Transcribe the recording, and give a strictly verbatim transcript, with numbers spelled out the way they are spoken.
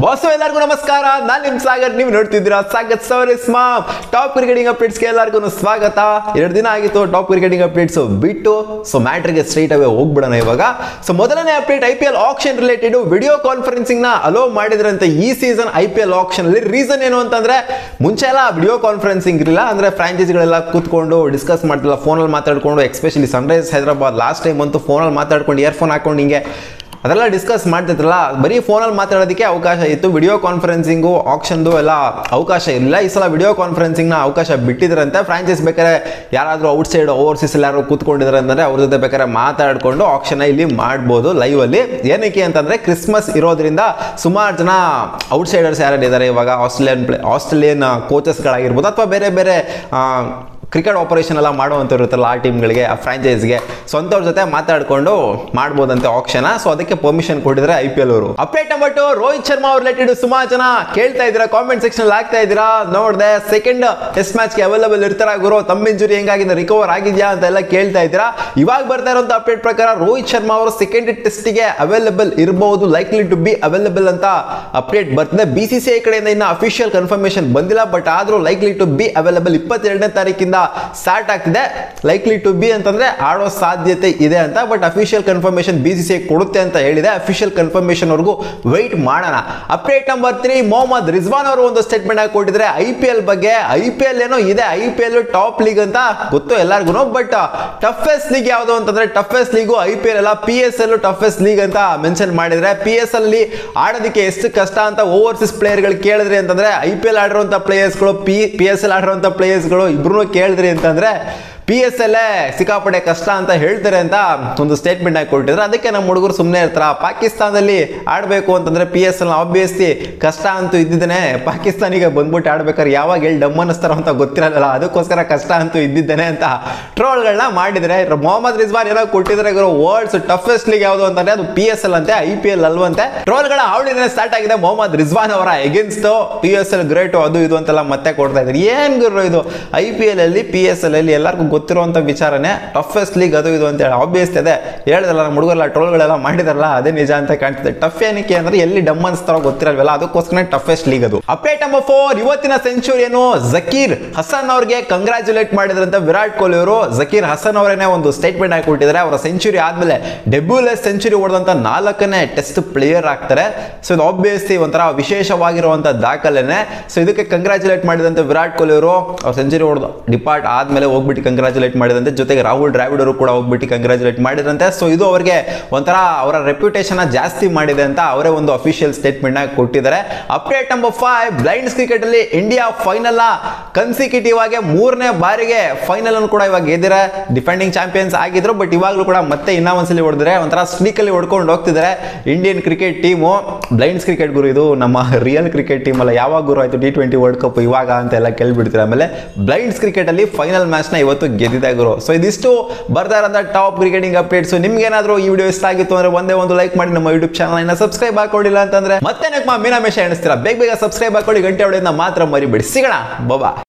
Boss ಎಲ್ಲರಿಗೂ ನಮಸ್ಕಾರ. ನಾನು ನಿಮ್ ಸಾಗರ್, ನೀವು ನೋಡ್ತಿದ್ದೀರಾ ಸಾಗರ್ ಸವರಿಸ್ಮಾ. ಟಾಪ್ ಕ್ರಿಕೆಟಿಂಗ್ ಅಪ್ಡೇಟ್ಸ್ಗೆ ಎಲ್ಲರಿಗೂ ಸ್ವಾಗತ. ಎರಡು ದಿನ ಆಗಿತ್ತು ಟಾಪ್ ಕ್ರಿಕೆಟಿಂಗ್ ಅಪ್ಡೇಟ್ಸ್ ಬಿಟ್ಟು, ಸೊ ಮ್ಯಾಟ್ರಿಗೆ ಸ್ಟ್ರೈಟ್ ಅವೇ ಹೋಗ್ಬಿಡೋಣ ಇವಾಗ. ಸೊ ಮೊದಲನೇ update, I P L auction related video conferencing ನ ಅಲೋ ಮಾಡಿದ್ರಂತೆ ಈ season I P L auction ಅಲ್ಲಿ. ರೀಸನ್ ಏನು ಅಂತಂದ್ರೆ, ಮುಂಚೆ ಎಲ್ಲ ವಿಡಿಯೋ ಕಾನ್ಫರೆನ್ಸಿಂಗ್ ಇರಲಿಲ್ಲ, ಅಂದ್ರೆ ಫ್ರಾಂಚೈಸಿಗಳೆಲ್ಲ ಕೂತ್ಕೊಂಡು ಡಿಸ್ಕಸ್ ಮಾಡ್ತಿಲ್ಲ, ಫೋನಲ್ಲಿ ಮಾತಾಡ್ಕೊಂಡು. Especially Sunrisers Hyderabad last time ಅಂತೂ ಫೋನಲ್ಲಿ ಮಾತಾಡ್ಕೊಂಡು ಇಯರ್ಫೋನ್ ಹಾಕೊಂಡು ಹಿಂಗೆ ಅದೆಲ್ಲ ಡಿಸ್ಕಸ್ ಮಾಡ್ತಿದ್ರಲ್ಲ, ಬರೀ ಫೋನಲ್ಲಿ ಮಾತಾಡೋದಕ್ಕೆ ಅವಕಾಶ ಇತ್ತು. ವಿಡಿಯೋ ಕಾನ್ಫರೆನ್ಸಿಂಗು ಆಕ್ಷನ್ದು ಎಲ್ಲ ಅವಕಾಶ ಇರಲಿಲ್ಲ. ಈ ಸಲ ವಿಡಿಯೋ ಕಾನ್ಫರೆನ್ಸಿಂಗ್ನ ಅವಕಾಶ ಬಿಟ್ಟಿದ್ರಂತೆ. ಫ್ರಾಂಚೈಸ್ ಬೇಕಾದ್ರೆ ಯಾರಾದರೂ ಔಟ್ಸೈಡ್ ಓವರ್ಸೀಸ್ ಯಾರು ಕೂತ್ಕೊಂಡಿದ್ದಾರೆ ಅಂದರೆ ಅವ್ರ ಜೊತೆ ಬೇಕಾದ್ರೆ ಮಾತಾಡಿಕೊಂಡು ಆಕ್ಷನ್ ಇಲ್ಲಿ ಮಾಡ್ಬೋದು ಲೈವ್ ಅಲ್ಲಿ. ಏನಕ್ಕೆ ಅಂತಂದ್ರೆ ಕ್ರಿಸ್ಮಸ್ ಇರೋದ್ರಿಂದ ಸುಮಾರು ಜನ ಔಟ್ಸೈಡರ್ಸ್ ಯಾರಿದ್ದಾರೆ ಇವಾಗ, ಆಸ್ಟ್ರೇಲಿಯನ್ ಪ್ಲೇ ಆಸ್ಟ್ರೇಲಿಯನ್ ಕೋಚಸ್ಗಳಾಗಿರ್ಬೋದು ಅಥವಾ ಬೇರೆ ಬೇರೆ ಕ್ರಿಕೆಟ್ ಆಪರೇಷನ್ ಎಲ್ಲ ಮಾಡುವಂಥ ಇರುತ್ತಲ್ಲ ಆ ಟೀಮ್ಗಳಿಗೆ, ಆ ಫ್ರಾಂಚೈಸ್ಗೆ, ಸ್ವಂತವ್ರ ಜೊತೆ ಮಾತಾಡಿಕೊಂಡು ಮಾಡ್ಬೋದಂತೆ ಆಕ್ಷನ್. ಸೊ ಅದಕ್ಕೆ ಪರ್ಮಿಷನ್ ಕೊಟ್ಟಿದ್ರೆ ಐ ಪಿ ಎಲ್ ಅವರು. Update number two, Rohit Sharma ಅವ್ರ ರಿಲೇಟೆಡ್ ಸುಮಾರು ಜನ ಕೇಳ್ತಾ ಇದ್ದೀರಾ, ಕಾಮೆಂಟ್ ಸೆಕ್ಷನ್ ಅಲ್ಲಿ ಹಾಕ್ತಾ ಇದ್ದೀರಾ. ನೋಡಿದೆ ಸೆಕೆಂಡ್ ಟೆಸ್ಟ್ ಮ್ಯಾಚ್ಗೆ ಅವೈಲೇಬಲ್ ಇರ್ತಾರ ಗುರು, ತಮ್ಮ ಇಂಜುರಿ ಹೆಂಗಾಗಿದೆ, ರಿಕವರ್ ಆಗಿದೆಯಾ ಅಂತ ಎಲ್ಲ ಕೇಳ್ತಾ ಇದ್ದೀರಾ. ಇವಾಗ ಬರ್ತಾ ಇರುವಂತ ಅಪ್ಡೇಟ್ ಪ್ರಕಾರ ರೋಹಿತ್ ಶರ್ಮಾ ಅವರು ಸೆಕೆಂಡ್ ಟೆಸ್ಟ್ಗೆ ಅವೈಲೇಬಲ್ ಇರಬಹುದು, ಲೈಕ್ಲಿ ಟು ಬಿ ಅವೈಲೇಬಲ್ ಅಂತ ಅಪ್ಡೇಟ್ ಬರ್ತಿದೆ. ಬಿ ಸಿ ಸಿ ಐ ಕಡೆಯಿಂದ ಇನ್ನು ಅಫಿಷಿಯಲ್ ಕನ್ಫರ್ಮೇಶನ್ ಬಂದಿಲ್ಲ, ಬಟ್ ಆದ್ರೂ ಲೈಕ್ಲಿ ಟು ಬಿ ಅವೈಲೇಬಲ್ ಇಪ್ಪತ್ತೆರಡನೇ ತಾರೀಕಿಂದ ಸ್ಟಾರ್ಟ್ ಆಗ್ತಿದೆ. ಲೈಕ್ಲಿ ಟು ಬಿ ಅಂತಂದ್ರೆ ಆಡೋ ಸಾಧ್ಯತೆ ಇದೆ ಅಂತ, but official confirmation B C C I ಕೊಡುತ್ತೆ ಅಂತ ಹೇಳಿದೆ. ಅಫಿಷಿಯಲ್ ಕನ್ಫರ್ಮೇಶನ್ ವರೆಗೂ ವೆಯ್ಟ್ ಮಾಡೋಣ. Update number three, Mohammad Rizwan ಅವರು ಒಂದು ಸ್ಟೇಟ್ಮೆಂಟ್ ಆಗಿ ಕೊಟ್ಟಿದ್ರೆ ಐ ಪಿ ಎಲ್ ಬಗ್ಗೆ. ಐ ಪಿ ಎಲ್ ಏನೋ ಇದೆ, I P L top league ಅಂತ ಗೊತ್ತು ಎಲ್ಲರಿಗೂ, ಬಟ್ ಟಫೆಸ್ಟ್ ಲೀಗ್ ಯಾವುದು ಅಂತಂದ್ರೆ toughest league I P L ಅಲ್ಲ, P S L toughest league ಅಂತ ಮೆನ್ಷನ್ ಮಾಡಿದ್ರೆ. ಪಿ ಎಸ್ ಎಲ್ ಅಲ್ಲಿ ಆಡೋದಕ್ಕೆ ಎಷ್ಟು ಕಷ್ಟ ಅಂತ ಓವರ್ಸೀಸ್ ಪ್ಲೇಯರ್ ಗಳು ಕೇಳಿದ್ರಿ ಅಂತಂದ್ರೆ, ಐ ಪಿ ಎಲ್ ಆಡಿರುವಂತ ಪ್ಲೇಯರ್ಸ್ಗಳು ಪಿ ಪಿ ಎಸ್ ಎಲ್ ಆಡಿರುವಂತ ಪ್ಲೇಯರ್ಸ್ಗಳು ಇಬ್ರು ಕೇಳಿದ್ರಿ ಅಂತಂದ್ರೆ ಪಿ ಎಸ್ ಎಲ್ ಸಿಕ್ಕಾಪಟ್ಟೆ ಕಷ್ಟ ಅಂತ ಹೇಳ್ತಾರೆ ಅಂತ ಒಂದು ಸ್ಟೇಟ್ಮೆಂಟ್ ಆಗಿ ಕೊಟ್ಟಿದ್ರೆ. ಅದಕ್ಕೆ ನಮ್ಮ ಹುಡುಗರು ಸುಮ್ಮನೆ ಇರ್ತಾರ. ಪಾಕಿಸ್ತಾನದಲ್ಲಿ ಆಡಬೇಕು ಅಂತಂದ್ರೆ ಪಿ ಎಸ್ ಎಲ್ ಆಬ್ವಿಯಸ್ಲಿ ಕಷ್ಟ ಅಂತೂ ಇದ್ದಿದ್ದೇನೆ. ಪಾಕಿಸ್ತಾನಿಗೆ ಬಂದ್ಬಿಟ್ಟು ಆಡ್ಬೇಕಾದ್ರೆ ಯಾವಾಗ ಎಲ್ಲಿ ಡಮ್ ಅನ್ನಿಸ್ತಾರೋ ಅಂತ ಗೊತ್ತಿರಲ್ಲ, ಅದಕ್ಕೋಸ್ಕರ ಕಷ್ಟ ಅಂತೂ ಇದ್ದಿದ್ದೇನೆ ಅಂತ ಟ್ರೋಲ್ಗಳನ್ನ ಮಾಡಿದ್ರೆ. ಮೊಹಮ್ಮದ್ ರಿಜ್ವಾನ್ ಏನೋ ಕೊಟ್ಟಿದ್ರೆ ವರ್ಲ್ಡ್ಸ್ ಟಫೆಸ್ಟ್ ಲೀಗ್ ಯಾವುದು ಅಂತಂದ್ರೆ ಅದು ಪಿ ಎಸ್ ಎಲ್ ಅಂತೆ, ಐ ಪಿ ಎಲ್ ಅಲ್ವಂತೆ. ಟ್ರೋಲ್ಗಳ ಹಾವಳಿನೇ ಸ್ಟಾರ್ಟ್ ಆಗಿದೆ ಮೊಹಮ್ಮದ್ ರಿಜ್ವಾನ್ ಅವರ against. P S L great ಅದು ಇದು ಅಂತೆಲ್ಲ ಮತ್ತೆ ಕೊಡ್ತಾ ಇದ್ದಾರೆ. ಏನ್ ಗುರು ಇದು, ಐ ಪಿ ಎಲ್ ಅಲ್ಲಿ ಪಿ ಎಸ್ ಎಲ್ ಅಲ್ಲಿ ಎಲ್ಲರಿಗೂ ಗೊತ್ತಿರುವಂತ ವಿಚಾರನೆ, ಟಫೆಸ್ಟ್ ಲೀಗ್ ಅದು ಇದು ಅಂತ ಹೇಳಿ ಆಬ್ವಿಯಸ್ ಇದೆ. ಹೇಳಿದಲ್ಲ ನಮ್ಮ ಹುಡುಗರೆಲ್ಲ ಟ್ರೋಲ್ಗಳೆಲ್ಲ ಮಾಡಿದಾರಲ್ಲ, ಅದೇ ನಿಜ ಅಂತ ಕಾಣ್ತಿದೆ. ಟಫ್ ಏನಕ್ಕೆ ಅಂದ್ರೆ ಎಲ್ಲಿ ಡಮ್ ಅನ್ಸ್ತಾರೋ ಗೊತ್ತಿರಲ್ವಲ್ಲ, ಅದಕ್ಕೋಸ್ಕರ ಟಫೆಸ್ಟ್ ಲೀಗ್ ಅದು. ಅಪ್ಡೇಟ್ ನಂಬರ್ ಫೋರ್, ಇವತ್ತಿನ ಸೆಂಚುರಿಯನ್ನು ಜಕೀರ್ ಹಸನ್ ಅವ್ರಿಗೆ ಕಂಗ್ರಾಚುಲೇಟ್ ಮಾಡಿದ್ರಂತೆ ವಿರಾಟ್ ಕೊಹ್ಲಿ ಅವರು. ಜಕೀರ್ ಹಸನ್ ಅವರೇನೆ ಒಂದು ಸ್ಟೇಟ್ಮೆಂಟ್ ಆಗಿ ಕೊಟ್ಟಿದ್ದಾರೆ. ಅವರ ಸೆಂಚುರಿ ಆದ್ಮೇಲೆ ಡೆಬ್ಯೂಲೆಸ್ ಸೆಂಚುರಿ ಹೊಡೆದಂತ ನಾಲ್ಕನೇ ಟೆಸ್ಟ್ ಪ್ಲೇಯರ್ ಆಗ್ತಾರೆ. ಸೊ ಇದು ಆಬ್ವಿಯಸ್ಲಿ ಒಂಥರ ವಿಶೇಷವಾಗಿರುವಂತ ದಾಖಲೆನೆ. ಸೊ ಇದಕ್ಕೆ ಕಂಗ್ರಾಚುಲೇಟ್ ಮಾಡಿದಂತೆ ವಿರಾಟ್ ಕೊಹ್ಲಿ ಅವರು. ಅವ್ರ ಸೆಂಚುರಿ ಹೊಡೆದು ಡಿಪಾರ್ಟ್ ಆದ್ಮೇಲೆ ಹೋಗ್ಬಿಟ್ಟು ಕಂಗ್ರಾಚುಲೇಟ್ ಮಾಡಿದಂತೆ, ಜೊತೆಗೆ ರಾಹುಲ್ ದ್ರಾವಿಡ್ ಅವರು ಕೂಡ ಹೋಗ್ಬಿಟ್ಟು ಕಂಗ್ರಾಚುಲೇಟ್ ಮಾಡಿದ್ರಂತೆ. ಸೊ ಇದು ಅವರಿಗೆ ಒಂಥರ ಅವರ ರೆಪ್ಯುಟೇಷನ್ ಜಾಸ್ತಿ ಮಾಡಿದೆ ಅಂತ ಅವರೇ ಒಂದು ಅಫಿಷಿಯಲ್ ಸ್ಟೇಟ್ಮೆಂಟ್ ಆಗಿ ಕೊಟ್ಟಿದ್ದಾರೆ. Update number five, blinds cricket ಅಲ್ಲಿ ಇಂಡಿಯಾ ಫೈನಲ್ ಕನ್ಸಿಕ್ಯೂಟಿವ್ ಆಗಿ ಮೂರನೇ ಬಾರಿಗೆ ಫೈನಲ್ ಅನ್ನು ಕೂಡ ಇವಾಗ ಗೆದ್ದಿರೆ. ಡಿಫೆಂಡಿಂಗ್ ಚಾಂಪಿಯನ್ಸ್ ಆಗಿದ್ರು, ಬಟ್ ಇವಾಗಲೂ ಕೂಡ ಮತ್ತೆ ಇನ್ನೂ ಒಂದ್ಸಲಿ ಹೊಡೆದ್ರೆ ಒಂಥರ ಸ್ಟ್ರೀಕ್ ಅಲ್ಲಿ ಹೊಡ್ಕೊಂಡು ಹೋಗ್ತಿದ್ದಾರೆ Indian cricket team. Blinds cricket ಗುರು, ಇದು ನಮ್ಮ ರಿಯಲ್ ಕ್ರಿಕೆಟ್ ಟೀಮ್ ಅಲ್ಲ. ಯಾವಾಗ ಗುರು ಆಯ್ತು ಟಿ ಟ್ವೆಂಟಿ ವರ್ಲ್ಡ್ ಕಪ್ ಇವಾಗ ಅಂತ ಎಲ್ಲ ಕೇಳ್ಬಿಡ್ತೀರಾ. ಆಮೇಲೆ ಬ್ಲೈಂಡ್ಸ್ ಕ್ರಿಕೆಟ್ ಅಲ್ಲಿ ಫೈನಲ್ ಮ್ಯಾಚ್ ನ ಇವತ್ತು ಗೆದ್ದಿದೆ ಗುರು. ಸೊ ಇದಿಷ್ಟು ಬರ್ತಾ ಇರೋಂಥ ಟಾಪ್ ಕ್ರಿಕೆಟಿಂಗ್ ಅಪ್ಡೇಟ್ಸ್. ನಿಮ್ಗೆ ಏನಾದರೂ ಈ ವಿಡಿಯೋ ಇಷ್ಟ ಆಗಿತ್ತು ಅಂದ್ರೆ ಒಂದೇ ಒಂದು ಲೈಕ್ ಮಾಡಿ, ನಮ್ಮ ಯೂಟ್ಯೂಬ್ ಚಾನಲ್ ಇನ್ನ ಸಬ್ಸ್ಕ್ರೈಬ್ ಹಾಕೊಂಡಿಲ್ಲ ಅಂತಂದ್ರೆ ಮತ್ತೆ ಮೀನಾಮೇಶ ಎಣಿಸ್ತೀರಾ. ಬೇಗ ಬೇಗ ಸಬ್ಸ್ಕ್ರೈಬ್ ಹಾಕೊಳ್ಳಿ, ಗಂಟೆ ಹೊಡೆಯೋದನ್ನ ಮಾತ್ರ ಮರಿಬೇಡಿ. ಸಿಗೋಣ, ಬಾಬಾ.